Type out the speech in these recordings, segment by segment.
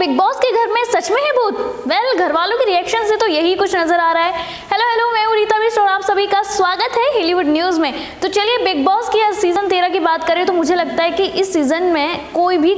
Big boss के घर में सच में है भूत? वेल, घर वालों के रिएक्शन से तो यही कुछ नजर आ रहा है। हेलो, मैं हूं रीता बिष्ट और आप सभी का स्वागत है हॉलीवुड न्यूज में। तो चलिए, बिग बॉस की सीजन 13 की बात करें तो मुझे लगता है कि इस सीजन में कोई भी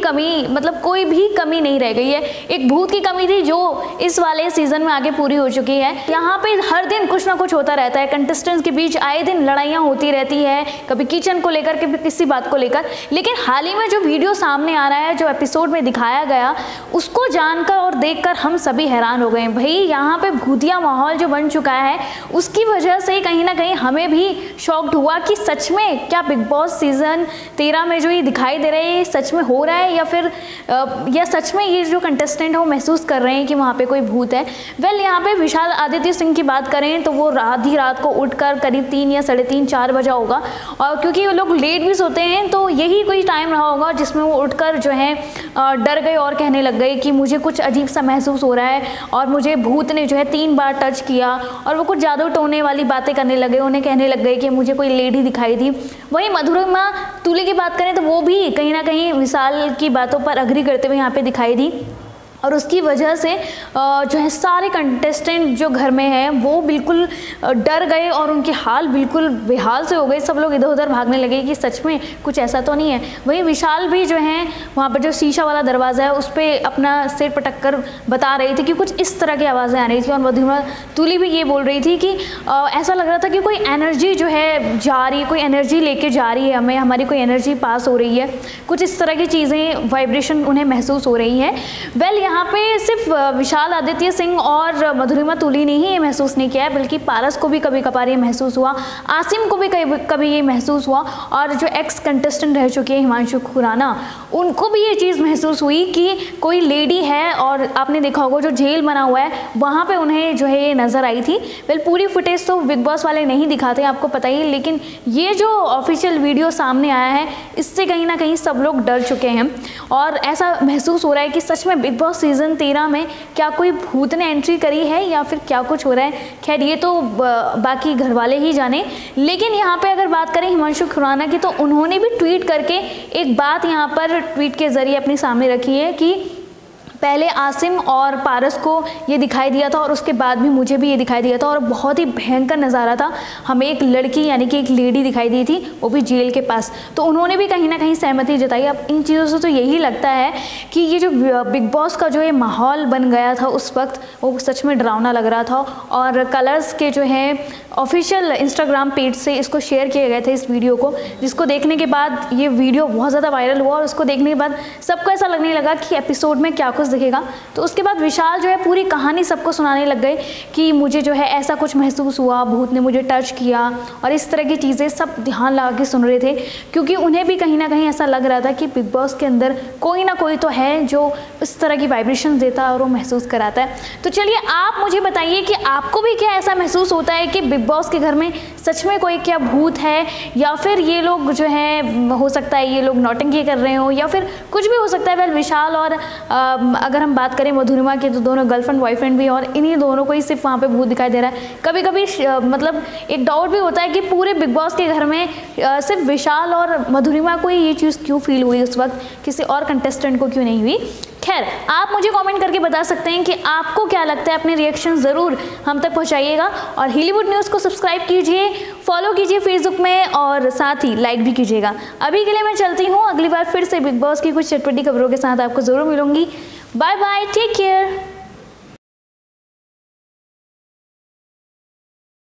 कमी नहीं रह गई है। एक भूत की कमी थी जो इस वाले सीजन में आगे पूरी हो चुकी है। यहाँ पे हर दिन कुछ ना कुछ होता रहता है, कंटेस्टेंट्स के बीच आए दिन लड़ाइयाँ होती रहती है, कभी किचन को लेकर, कभी किसी बात को लेकर। लेकिन हाल ही में जो वीडियो सामने आ रहा है, जो एपिसोड में दिखाया गया, उसको जानकर और देखकर हम सभी हैरान हो गए। भाई, यहाँ पे भूतिया माहौल जो बन चुका है, उसकी वजह से कहीं ना कहीं हमें भी शॉक्ड हुआ कि सच में क्या बिग बॉस सीजन 13 में जो ये दिखाई दे रहा है, ये सच में हो रहा है या फिर या सच में ये जो कंटेस्टेंट है वो महसूस कर रहे हैं कि वहाँ पे कोई भूत है। वेल, यहाँ पे विशाल आदित्य सिंह की बात करें तो वो आधी रात को उठकर करीब 3 या 3:30 4 बजा होगा, और क्योंकि वो लोग लेट भी सोते हैं तो यही कोई टाइम रहा होगा जिसमें वो उठकर जो है डर गए और कहने लग गए कि मुझे कुछ अजीब सा महसूस हो रहा है और मुझे भूत ने जो है 3 बार टच किया, और वो कुछ जादू टोने वाली बातें करने लगे। उन्हें कहने लग गए कि मुझे कोई लेडी दिखाई दी। वहीं मधुरिमा तुली की बात करें तो वो भी कहीं ना कहीं विशाल की बातों पर अग्री करते हुए यहाँ पे दिखाई दी, और उसकी वजह से जो है सारे कंटेस्टेंट जो घर में हैं वो बिल्कुल डर गए और उनके हाल बिल्कुल बेहाल से हो गए। सब लोग इधर उधर भागने लगे कि सच में कुछ ऐसा तो नहीं है। वहीं विशाल भी जो है वहाँ पर जो शीशा वाला दरवाज़ा है उस पर अपना सिर पटक कर बता रही थी कि कुछ इस तरह की आवाज़ें आ रही थी, और मधुरिमा तुली भी ये बोल रही थी कि ऐसा लग रहा था कि कोई एनर्जी जो है जा रही है, कोई एनर्जी लेके जा रही है हमें, हमारी कोई एनर्जी पास हो रही है, कुछ इस तरह की चीज़ें, वाइब्रेशन उन्हें महसूस हो रही हैं। वेल, यहाँ पे सिर्फ विशाल आदित्य सिंह और मधुरिमा तुली ने ही ये महसूस नहीं किया है, बल्कि पारस को भी कभी कभार ये महसूस हुआ, आसिम को भी कभी ये महसूस हुआ, और जो एक्स कंटेस्टेंट रह चुके हैं हिमांशु खुराना, उनको भी ये चीज़ महसूस हुई कि कोई लेडी है। और आपने देखा होगा जो जेल बना हुआ है वहाँ पे उन्हें जो है ये नज़र आई थी। वेल, पूरी फुटेज तो बिग बॉस वाले नहीं दिखाते, आपको पता ही, लेकिन ये जो ऑफिशियल वीडियो सामने आया है इससे कहीं ना कहीं सब लोग डर चुके हैं, और ऐसा महसूस हो रहा है कि सच में बिग बॉस सीजन 13 में क्या कोई भूत ने एंट्री करी है या फिर क्या कुछ हो रहा है। खैर, ये तो बाकी घर वाले ही जाने। लेकिन यहाँ पे अगर बात करें हिमांशु खुराना की, तो उन्होंने भी ट्वीट करके एक बात यहाँ पर ट्वीट के जरिए अपने सामने रखी है कि पहले आसिम और पारस को ये दिखाई दिया था और उसके बाद भी मुझे भी ये दिखाई दिया था, और बहुत ही भयंकर नज़ारा था। हमें एक लड़की यानी कि एक लेडी दिखाई दी थी, वो भी जेल के पास। तो उन्होंने भी कहीं ना कहीं सहमति जताई। अब इन चीज़ों से तो यही लगता है कि ये जो बिग बॉस का जो ये माहौल बन गया था उस वक्त, वो सच में डरावना लग रहा था। और कलर्स के जो है ऑफिशियल इंस्टाग्राम पेज से इसको शेयर किए गए थे इस वीडियो को, जिसको देखने के बाद ये वीडियो बहुत ज़्यादा वायरल हुआ, और उसको देखने के बाद सबको ऐसा लगने लगा कि एपिसोड में क्या कुछ दिखेगा। तो उसके बाद विशाल जो है पूरी कहानी सबको सुनाने लग गए कि मुझे जो है ऐसा कुछ महसूस हुआ, भूत ने मुझे टच किया, और इस तरह की चीज़ें सब ध्यान लगा के सुन रहे थे, क्योंकि उन्हें भी कहीं ना कहीं ऐसा लग रहा था कि बिग बॉस के अंदर कोई ना कोई तो है जो इस तरह की वाइब्रेशन देता है और वो महसूस कराता है। तो चलिए, आप मुझे बताइए कि आपको भी क्या ऐसा महसूस होता है कि बिग बॉस के घर में सच में कोई क्या भूत है, या फिर ये लोग जो है, हो सकता है ये लोग नौटंकी कर रहे हो, या फिर कुछ भी हो सकता है। वेल, विशाल और अगर हम बात करें मधुरिमा की, तो दोनों गर्लफ्रेंड बॉयफ्रेंड भी, और इन्हीं दोनों को ही सिर्फ वहाँ पे भूत दिखाई दे रहा है। कभी कभी मतलब एक डाउट भी होता है कि पूरे बिग बॉस के घर में सिर्फ विशाल और मधुरिमा को ही ये चीज़ क्यों फील हुई उस वक्त, किसी और कंटेस्टेंट को क्यों नहीं हुई। खैर, आप मुझे कमेंट करके बता सकते हैं कि आपको क्या लगता है। अपने रिएक्शन ज़रूर हम तक पहुंचाइएगा, और हॉलीवुड न्यूज़ को सब्सक्राइब कीजिए, फॉलो कीजिए फेसबुक में, और साथ ही लाइक भी कीजिएगा। अभी के लिए मैं चलती हूँ, अगली बार फिर से बिग बॉस की कुछ चटपटी खबरों के साथ आपको ज़रूर मिलूंगी। Bye bye, take care.